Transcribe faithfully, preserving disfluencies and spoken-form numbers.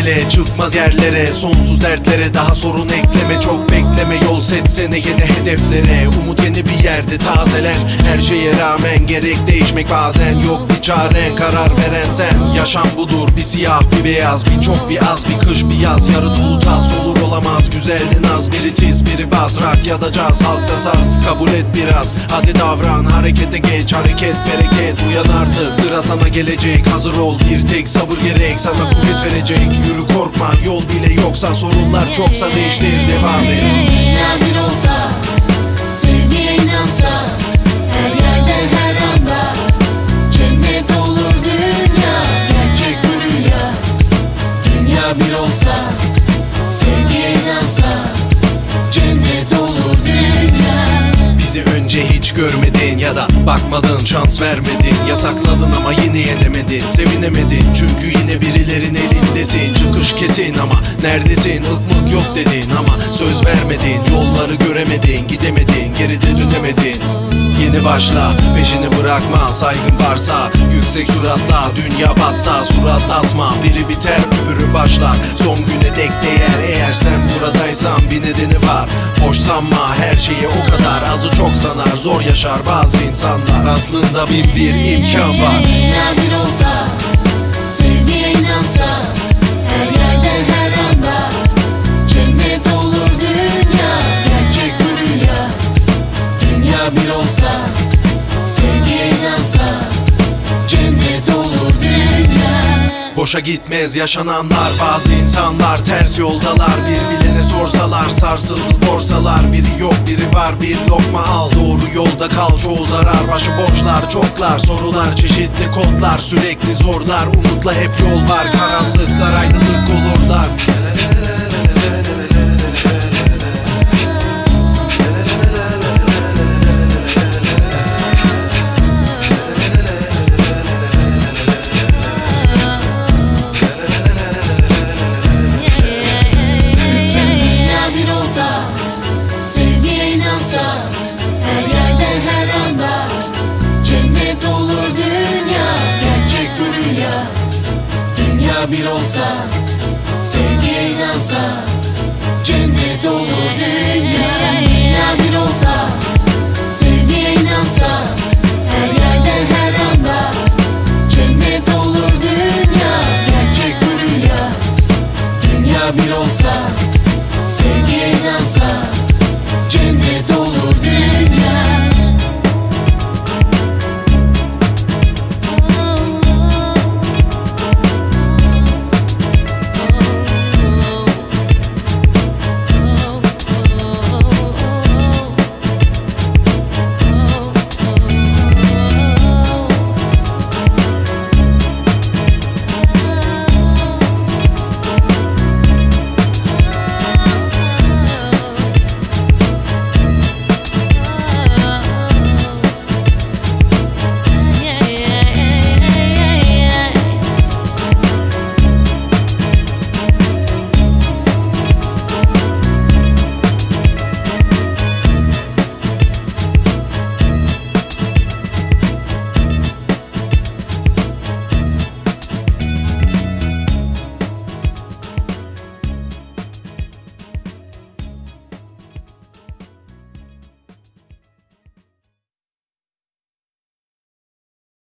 bile çıkmaz yerlere, sonsuz dertlere daha sorun ekleme. Çok bekleme, yol seçsene yeni hedeflere. Umut yeni bir yerde tazelen, her şeye rağmen gerek değişmek bazen. Yok bir çaren, karar veren sen. Yaşam budur, bir siyah bir beyaz, bir çok bir az, bir kış bir yaz. Yarı dolu tas olur olamaz, güzeldi naz. Biri tiz biri baz, rock ya da caz, halkta saz. Kabul et biraz, hadi davran, harekete geç. Hareket bereket, uyan artık, sıra sana gelecek. Hazır ol, bir tek sabır gerek, sana kuvvet verecek. Yürü korkma, yol bile yoksa, sorunlar çoksa değiştir, devam et. Dünya bir olsa, sevgiye inansa, her yerde her anda cennet olur dünya, gerçek bu rüya. Dünya bir olsa, sevgiye inansa, cennet olur dünya. Bizi önce hiç görmedin ya da bakmadın, şans vermedin. Yasakladın ama yine yenemedin, sevinemedin çünkü yine birilerin elindesin. Çıkış kesin ama neredesin, ıkmık yok dedin ama söz vermedin. Yolları göremedin, gidemedin, geride dönemedin. Yeni başla, peşini bırakma, saygın varsa yüksek suratla, dünya batsa surat asma. Biri biter öbürü başlar, son güne dek değer. Eğer sen buradaysan bir nedeni var, boş sanma, her şeyi o kadar azı çok sanar. Zor yaşar bazı insanlar, aslında bin bir imkan var. Dünya bir olsa, sevgiye inansa, her yerde her anda cennet olur dünya, gerçek bu rüya. Dünya bir olsa, sevgiye inansa, cennet olur dünya. Boşa gitmez yaşananlar, bazı insanlar ters yoldalar. Bir bilene sorsalar, sarsıldı borsalar. Biri yok biri var, bir lokma al, doğru yolda kal. Çoğu zarar, başı borçlar çoklar. Sorular çeşitli kodlar, sürekli zorlar. Umutla hep yol var, karanlıklar aydınlık olurlar. Her yerde her anda cennet olur dünya, gerçek bu rüya. Dünya bir olsa, sevgiye inansa, cennet olur dünya. Dünya bir olsa,